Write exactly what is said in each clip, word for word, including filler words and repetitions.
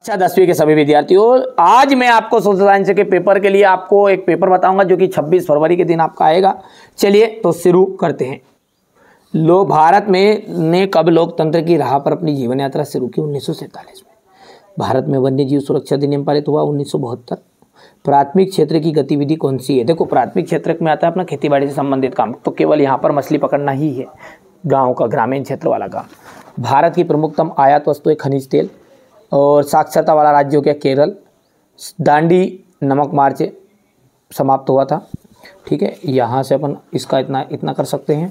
अच्छा दसवीं के सभी विद्यार्थियों, आज मैं आपको सोशल साइंस के पेपर के लिए आपको एक पेपर बताऊंगा जो कि छब्बीस फरवरी के दिन आपका आएगा। चलिए तो शुरू करते हैं। लोग भारत में ने कब लोकतंत्र की राह पर अपनी जीवन यात्रा शुरू की? उन्नीस सौ सैंतालीस में। भारत में वन्य जीव सुरक्षा अधिनियम पारित हुआ उन्नीस सौ बहत्तर। प्राथमिक क्षेत्र की गतिविधि कौन सी है? देखो, प्राथमिक क्षेत्र में आता है अपना खेतीबाड़ी से संबंधित काम, तो केवल यहाँ पर मछली पकड़ना ही है, गाँव का, ग्रामीण क्षेत्र वाला काम। भारत की प्रमुखतम आयात वस्तु है खनिज तेल। और साक्षरता वाला राज्य हो गया केरल। दांडी नमक मार्च समाप्त हुआ था। ठीक है, यहाँ से अपन इसका इतना इतना कर सकते हैं।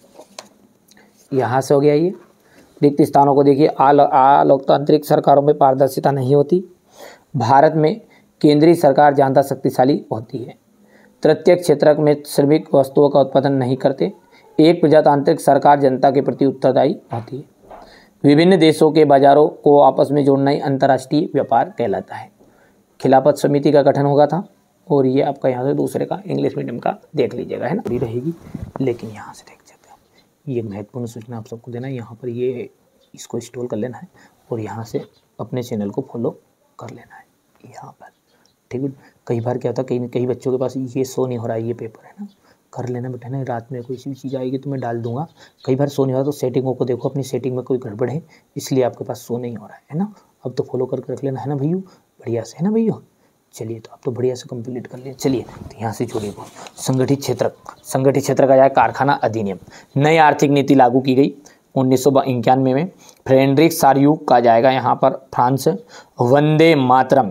यहाँ से हो गया ये। रिक्त स्थानों को देखिए। आ लोकतांत्रिक सरकारों में पारदर्शिता नहीं होती। भारत में केंद्रीय सरकार ज्यादा शक्तिशाली होती है। तृतीय क्षेत्र में श्रमिक वस्तुओं का उत्पादन नहीं करते। एक प्रजातांत्रिक सरकार जनता के प्रति उत्तरदायी होती है। विभिन्न देशों के बाजारों को आपस में जोड़ना ही अंतर्राष्ट्रीय व्यापार कहलाता है। खिलाफत समिति का गठन होगा था। और ये आपका यहाँ से दूसरे का इंग्लिश मीडियम का देख लीजिएगा, है ना, पूरी रहेगी। लेकिन यहाँ से देख सकते हैं, ये महत्वपूर्ण सूचना आप सबको देना है। यहाँ पर ये इसको इंस्टॉल कर लेना है और यहाँ से अपने चैनल को फॉलो कर लेना है यहाँ पर। ठीक है, कई बार क्या होता है, कई कई बच्चों के पास ये शो नहीं हो रहा है, ये पेपर है ना, कर लेना बेटा ना। रात में कोई सी भी चीज़ आएगी तो मैं डाल दूंगा। कई बार शो नहीं हो रहा तो सेटिंगों को देखो, अपनी सेटिंग में कोई गड़बड़ है इसलिए आपके पास शो नहीं हो रहा है, है ना। अब तो फॉलो करके रख लेना, है ना भैया, बढ़िया से, है ना भैया। चलिए तो आप तो बढ़िया से कंप्लीट कर लिए। चलिए तो यहाँ से जुड़िए। संगठित क्षेत्र, संगठित क्षेत्र का जाए कारखाना अधिनियम। नई आर्थिक नीति लागू की गई उन्नीस सौ इक्यानवे में। फ्रेडरिक सार्यूक का जाएगा यहाँ पर फ्रांस। वंदे मातरम,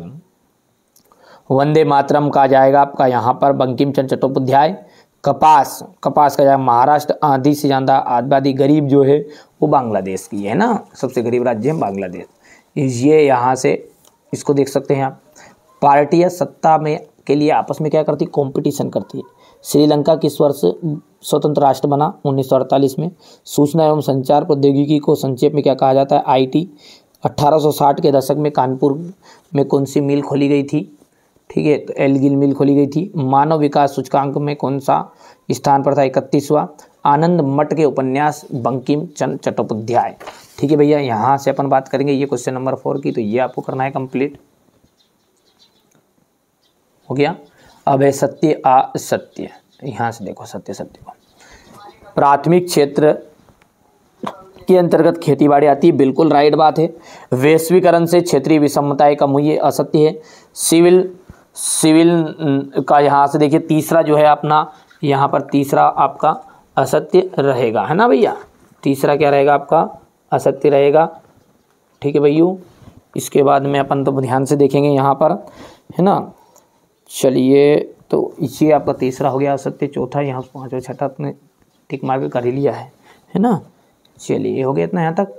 वंदे मातरम का जाएगा आपका यहाँ पर बंकिम चंद्र चट्टोपाध्याय। कपास, कपास का जाएगा महाराष्ट्र। आधी से ज़्यादा आबादी गरीब जो है वो बांग्लादेश की है ना, सबसे गरीब राज्य है बांग्लादेश। ये यहाँ से इसको देख सकते हैं आप। पार्टियां सत्ता में के लिए आपस में क्या करती, कंपटीशन करती है। श्रीलंका किस वर्ष स्वतंत्र राष्ट्र बना? उन्नीस सौ अड़तालीस में। सूचना एवं संचार प्रौद्योगिकी को संक्षेप में क्या कहा जाता है? आईटी। अठारह सौ साठ के दशक में कानपुर में कौन सी मिल खोली गई थी? ठीक है, तो एलगिल मिल खोली गई थी। मानव विकास सूचकांक में कौन सा स्थान पर था? इकतीसवां। आनंद मठ के उपन्यास बंकिम चंद्र चट्टोपाध्याय। ठीक है भैया, यहाँ से अपन बात करेंगे ये क्वेश्चन नंबर फोर की, तो ये आपको करना है कंप्लीट। हो गया। अब है सत्य असत्य। यहाँ से देखो सत्य सत्य को। प्राथमिक क्षेत्र के अंतर्गत खेतीबाड़ी आती है, बिल्कुल राइट बात है। वैश्वीकरण से क्षेत्रीय विषमताएं कम हुई है, असत्य है। सिविल सिविल का यहाँ से देखिए तीसरा जो है अपना, यहाँ पर तीसरा आपका असत्य रहेगा, है ना भैया। तीसरा क्या रहेगा आपका? असत्य रहेगा। ठीक है भैया। इसके बाद में अपन तो ध्यान से देखेंगे यहाँ पर, है ना। चलिए तो ये आपका तीसरा हो गया असत्य। चौथा यहाँ से पाँचवा छठा अपने टिक मार के कर ही लिया है, है ना। चलिए हो गया इतना यहाँ तक।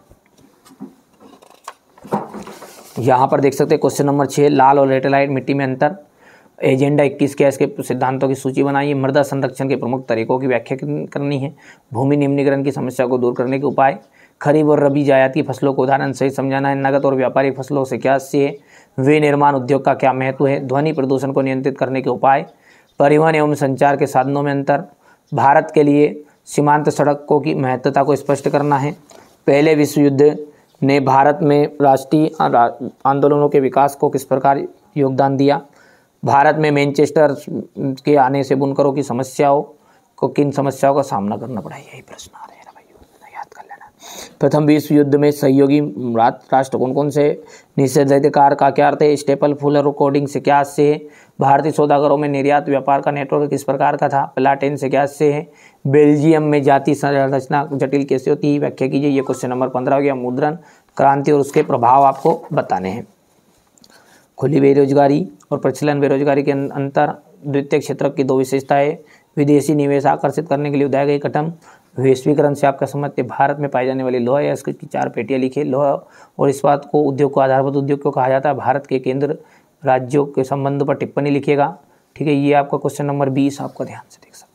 यहाँ पर देख सकते हैं क्वेश्चन नंबर छः, लाल और लेटेराइट मिट्टी में अंतर। एजेंडा इक्कीस के इसके सिद्धांतों की सूची बनाइए। मृदा संरक्षण के प्रमुख तरीकों की व्याख्या करनी है। भूमि निम्नीकरण की समस्या को दूर करने के उपाय। खरीफ और रबी जायद की फसलों को उदाहरण सहित समझाना है। नगद और व्यापारिक फसलों से क्या से है? वे निर्माण उद्योग का क्या महत्व है? ध्वनि प्रदूषण को नियंत्रित करने के उपाय। परिवहन एवं संचार के साधनों में अंतर। भारत के लिए सीमांत सड़कों की महत्वता को स्पष्ट करना है। पहले विश्व युद्ध ने भारत में राष्ट्रीय आंदोलनों के विकास को किस प्रकार योगदान दिया? भारत में मैनचेस्टर के आने से बुनकरों की समस्याओं को किन समस्याओं का सामना करना पड़ा? यही प्रश्न आ रहे हैं भाई, याद कर लेना। प्रथम विश्व युद्ध में सहयोगी राष्ट्र कौन कौन से? निषेधाधिकार का क्या अर्थ है? स्टेपल फुलर कोडिंग से क्या से है? भारतीय सौदागरों में निर्यात व्यापार का नेटवर्क किस प्रकार का था? प्लाटेन से क्या से है? बेल्जियम में जाति संरचना जटिल कैसे होती है? व्याख्या कीजिए। ये क्वेश्चन नंबर पंद्रह हो गया। मुद्रण क्रांति और उसके प्रभाव आपको बताने हैं। खुली बेरोजगारी और प्रचलन बेरोजगारी के अंतर। द्वितीय क्षेत्र की दो विशेषताएं। विदेशी निवेश आकर्षित करने के लिए उठाए गए कदम। वैश्वीकरण से आपका समझते भारत में पाई जाने वाली लोहा या इसकी चार पेटियां लिखिए। लोहा और इस्पात को उद्योग को आधारभूत उद्योग को कहा जाता है। भारत के केंद्र राज्यों के संबंध पर टिप्पणी लिखिएगा। ठीक है, ये आपका क्वेश्चन नंबर बीस आपका ध्यान से देख सकते हैं।